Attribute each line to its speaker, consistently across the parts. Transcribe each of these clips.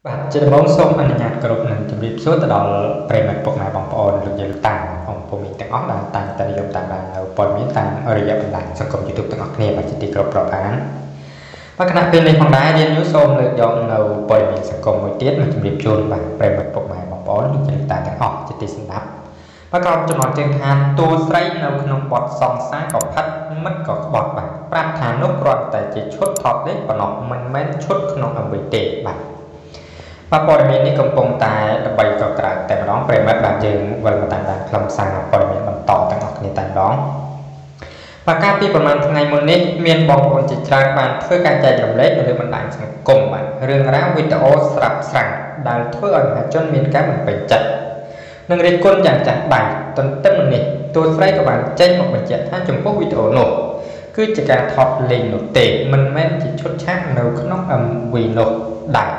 Speaker 1: បាទជាដំបូងសូមអនុញ្ញាតគោរពនឹងជម្រាបសួរទៅដល់ប្រិយមិត្តពុកម៉ែបងប្អូនលោកយាយលោកតាបងប្អូនទាំងអស់ដែលតែងតែនិយមតាមដាននៅព័ត៌មានតាមរយៈបណ្ដាញសង្គម YouTube ទាំងអស់គ្នាបាទជាទីគោរពរាប់អានបាទគណៈពេលនេះផងដែររៀនយូរសូមលើកយកនៅព័ត៌មានសង្គមមួយទៀតមកជម្រាបជូនបាទប្រិយមិត្តពុកម៉ែបងប្អូនលោកយាយលោកតាទាំងអស់ជាទីស្ដាប់បាទក្រុមចំណងជើងថាតួស្រីនៅក្នុងបទសង្សារក៏ផិតមិត្តក៏ក្បត់បាទប្រាប់ថានោះគ្រាន់តែជាឈុតថតលេខប៉ុណ្ណោះមិនមែនឈុតក្នុងអ្វីទេបាទព័ត៌មាននេះកំពុងតែល្បីកក្រើកតែម្ដងប្រិមិត្តបាទយើងវិលមកតាមដានខ្លឹមសារព័ត៌មានបន្តទាំងអស់គ្នាតែម្ដងបាទកាលពីប្រហែលថ្ងៃមុននេះមានបងប្អូនជាច្រើនបានធ្វើការចែករំលែកនៅលើបណ្ដាញសង្គមបាទរឿងរ៉ាវវីដេអូស្រាប់ស្រាំងដែលធ្វើឲ្យមហាជនមានការមិនពេញចិត្តនិងរិះគន់យ៉ាងចាស់ដៃទន្ទឹមនឹងនេះតួស្រីក៏បានចេញមកបញ្ជាក់ថាចំពោះវីដេអូនោះគឺជាការថតលេងនោះទេមិនមែនជាឈុតឆាកនៅក្នុង MV នោះដែរ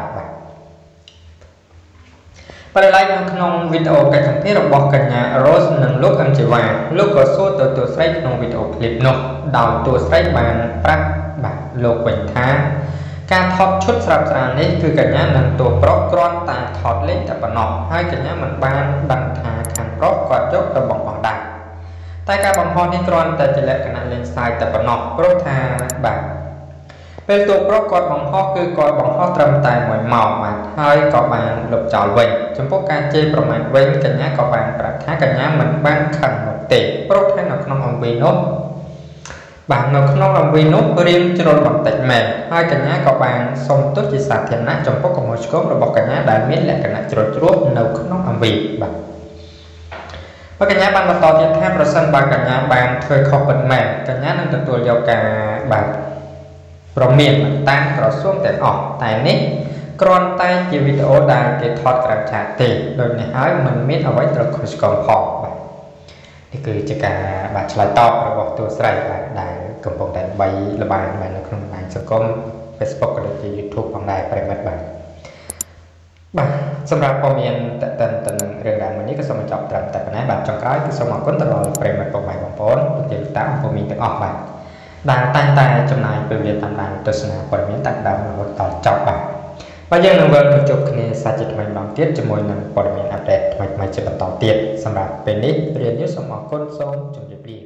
Speaker 1: ប្រឡែកនៅក្នុងវីដេអូកិច្ចសម្ភាសន៍របស់កញ្ញា Rose និងលោកអឹមជីវ៉ាលោកក៏សួរទៅតួស្រីក្នុងវីដេអូឃ្លីបនោះដោយតួស្រីបានប្រាប់បាទលោកវិញថាការថតឈុតស្រាប់ស្រាលនេះគឺកញ្ញានិងតួប្រុសគ្រាន់តែថតលេងតែប៉ុណ្ណោះហើយកញ្ញាមិនបានដឹងថាខាងប្រុសគាត់យកទៅបង្ហោះដែរតែការបង្ហោះនេះគ្រាន់តែជាលក្ខណៈលេងសើចតែប៉ុណ្ណោះព្រោះថាបាទពេលតួប្រុសគាត់បង្ហោះគឺគាត់បង្ហោះត្រឹមតែ1ម៉ោងបាទហើយក៏បានលុបចោលវិញចំពោះការជេរប្រមាថវិញកញ្ញាក៏បានប្រាប់ថាកញ្ញាមិនបានខឹងនោះទេព្រោះថានៅក្នុង MV នោះបាទនៅក្នុង MV នោះរៀងជ្រុលបន្តិចមែនហើយកញ្ញាក៏បានសុំទោសជាសាធារណៈចំពោះកំហុសឆ្គងរបស់កញ្ញាដែលមានលក្ខណៈជ្រុលជ្រួសនៅក្នុង MV បាទកញ្ញាបានបន្តទៀតថាប្រសិនបើកញ្ញាបានធ្វើខុសពិតមែនកញ្ញានឹងទទួលយកការបាទប្រមានតាមក្រសួងទាំងអស់តែនេះគ្រាន់តែជាវីដេអូដែលគេថតក្រៅឆាកទេដូចនេះហើយមិនមានអ្វីត្រូវខុសឆ្គងផងបាទនេះគឺជាការបាទឆ្លើយតបរបស់តួស្រីបាទដែលកំពុងតែល្បាញនៅក្នុងបណ្ដាញសង្គម Facebook ក៏ដូចជា YouTube ផងដែរប្រិមិត្តបាទសម្រាប់ព័ត៌មានតទៅនឹងរឿងរ៉ាវមួយនេះក៏សូមបញ្ចប់ត្រឹមតែប៉ុណ្ណេះបាទចុងក្រោយគឺសូមអរគុណទៅដល់ប្រិមិត្តពុកម៉ែបងប្អូនលោកជាតាមព័ត៌មានទាំងអស់បាទដែលតែងតែចំណាយពេលវេលាតាមដានទស្សនាព័ត៌មានតាំងដើមរហូតដល់ចប់បាទយើងនឹងវិលមកជួបគ្នាសាច់ថ្មីម្ដងទៀតជាមួយនឹងព័ត៌មានអាប់ដេតថ្មីៗជាបន្តទៀតសម្រាប់ពេលនេះរៀននេះសូមអរគុណសូមជម្រាបលា